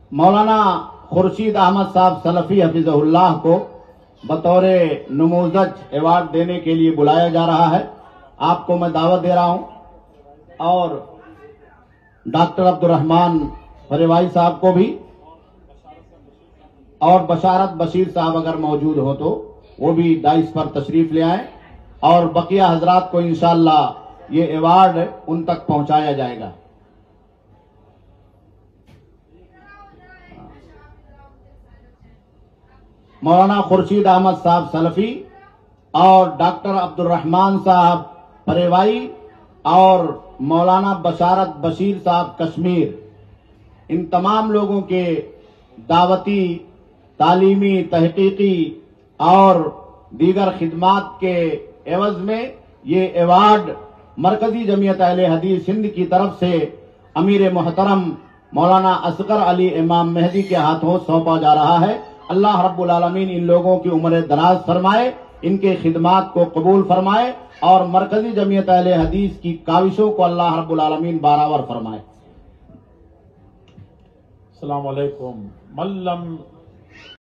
मौलाना खुर्शीद अहमद साहब सलफी हफिज़हुल्लाह को बतौर नमूज़ज अवार्ड देने के लिए बुलाया जा रहा है। आपको मैं दावत दे रहा हूं और डॉक्टर अब्दुर्रहमान फरेवाई साहब को भी, और बशारत बशीर साहब अगर मौजूद हो तो वो भी डाइस पर तशरीफ ले आए और बकिया हजरात को इंशाअल्लाह ये अवार्ड उन तक पहुंचाया जाएगा। मौलाना खुर्शीद अहमद साहब सलफी और डॉक्टर अब्दुर्रहमान साहब फरेवाई और मौलाना बशारत बशीर साहब कश्मीर, इन तमाम लोगों के दावती, तालीमी, तहकीकी और दीगर खिदमात के एवज में ये अवार्ड मरकजी जमीयत अहले हदीस हिंद की तरफ से अमीर मोहतरम मौलाना असगर अली इमाम मेहदी के हाथों सौंपा जा रहा है। अल्लाह रब्बुल आलमीन इन लोगों की उम्र दराज फरमाए, इनके खिदमात को कबूल फरमाए और मरकजी जमीयत अहले हदीस की काविशों को अल्लाह रब्बुल आलमीन बारावर फरमाए। अस्सलामु अलैकुम। मल्लम